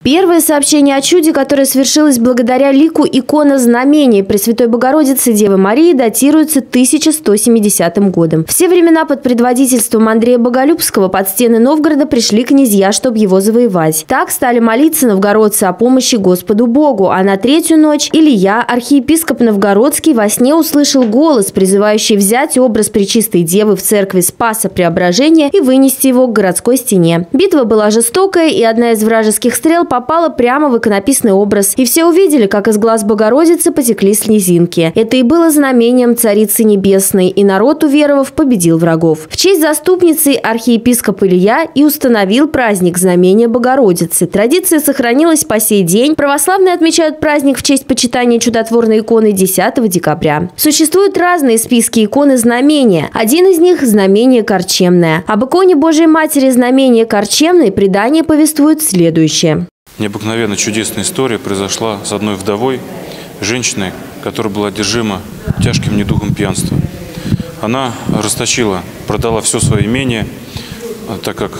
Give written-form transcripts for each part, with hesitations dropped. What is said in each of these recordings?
Первое сообщение о чуде, которое свершилось благодаря лику иконы знамения Пресвятой Богородицы Девы Марии, датируется 1170 годом. В все времена под предводительством Андрея Боголюбского под стены Новгорода пришли князья, чтобы его завоевать. Так стали молиться новгородцы о помощи Господу Богу, а на третью ночь Илья, архиепископ новгородский, во сне услышал голос, призывающий взять образ Пречистой Девы в церкви Спаса Преображения и вынести его к городской стене. Битва была жестокая, и одна из вражеских стрел попала прямо в иконописный образ. И все увидели, как из глаз Богородицы потекли слезинки. Это и было знамением Царицы Небесной, и народ, уверовав, победил врагов. В честь заступницы архиепископ Илья и установил праздник знамения Богородицы. Традиция сохранилась по сей день. Православные отмечают праздник в честь почитания чудотворной иконы 10 декабря. Существуют разные списки иконы знамения. Один из них – знамение Корчемное. Об иконе Божией Матери знамения Корчемной предание повествует следующее. Необыкновенно чудесная история произошла с одной вдовой, женщиной, которая была одержима тяжким недугом пьянства. Она расточила, продала все свое имение, так как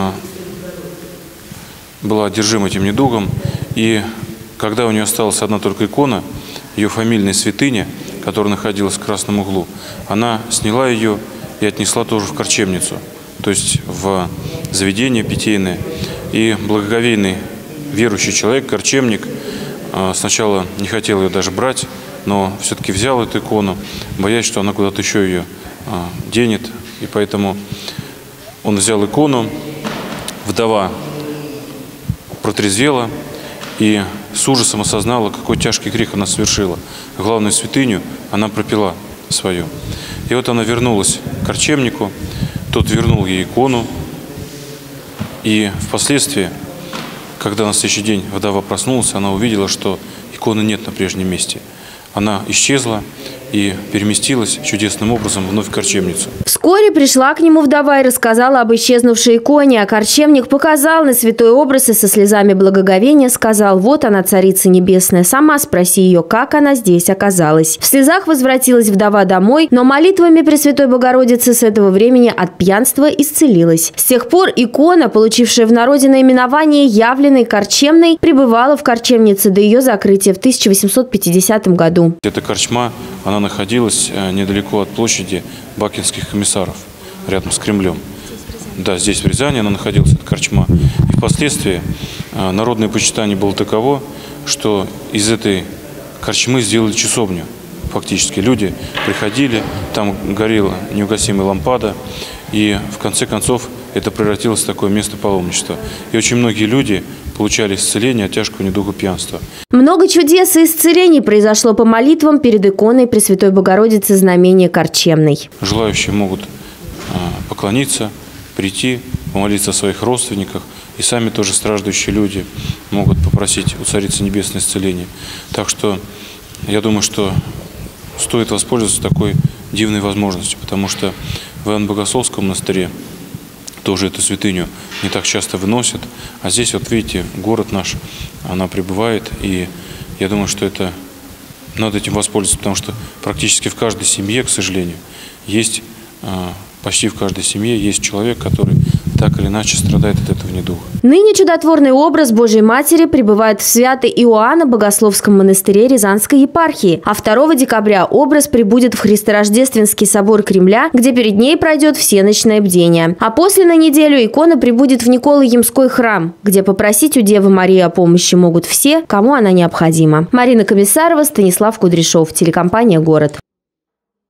была одержима этим недугом. И когда у нее осталась одна только икона, ее фамильная святыня, которая находилась в красном углу, она сняла ее и отнесла тоже в корчемницу, то есть в заведение питейное. И благоговейный верующий человек, корчемник, сначала не хотел ее даже брать, но все-таки взял эту икону, боясь, что она куда-то еще ее денет. И поэтому он взял икону, вдова протрезвела и с ужасом осознала, какой тяжкий грех она совершила. Главную святыню она пропила свою. И вот она вернулась к корчемнику, тот вернул ей икону. И впоследствии, когда на следующий день вдова проснулась, она увидела, что иконы нет на прежнем месте. Она исчезла и переместилась чудесным образом вновь в корчемницу. Вскоре пришла к нему вдова и рассказала об исчезнувшей иконе, а корчемник показал на святой образ и со слезами благоговения сказал: «Вот она, Царица Небесная, сама спроси ее, как она здесь оказалась». В слезах возвратилась вдова домой, но молитвами Пресвятой Богородицы с этого времени от пьянства исцелилась. С тех пор икона, получившая в народе наименование явленной Корчемной, пребывала в корчемнице до ее закрытия в 1850 году. Эта корчма, она находилась недалеко от площади Бакинских комиссаров, рядом с Кремлем. Да, здесь в Рязани она находилась, эта корчма. И впоследствии народное почитание было таково, что из этой корчмы сделали часовню. Фактически люди приходили, там горела неугасимая лампада, и в конце концов это превратилось в такое место паломничества. И очень многие люди получали исцеление от тяжкого недуга пьянства. Много чудес и исцелений произошло по молитвам перед иконой Пресвятой Богородицы знамения Корчемной. Желающие могут поклониться, прийти, помолиться о своих родственниках. И сами тоже страждущие люди могут попросить у Царицы Небесной исцеления. Так что я думаю, что стоит воспользоваться такой дивной возможностью, потому что в Иоанно-Богословском монастыре тоже эту святыню не так часто выносят. А здесь, вот видите, город наш, она пребывает. И я думаю, что это надо этим воспользоваться, потому что практически в каждой семье, к сожалению, есть, почти в каждой семье есть человек, который так или иначе страдает от этого недуга. Ныне чудотворный образ Божией Матери пребывает в Свято-Иоанно-Богословском монастыре Рязанской епархии, а 2 декабря образ прибудет в Христорождественский собор Кремля, где перед ней пройдет всеночное бдение. А после на неделю икона прибудет в Николо-Ямской храм, где попросить у Девы Марии о помощи могут все, кому она необходима. Марина Комиссарова, Станислав Кудряшов, телекомпания «Город».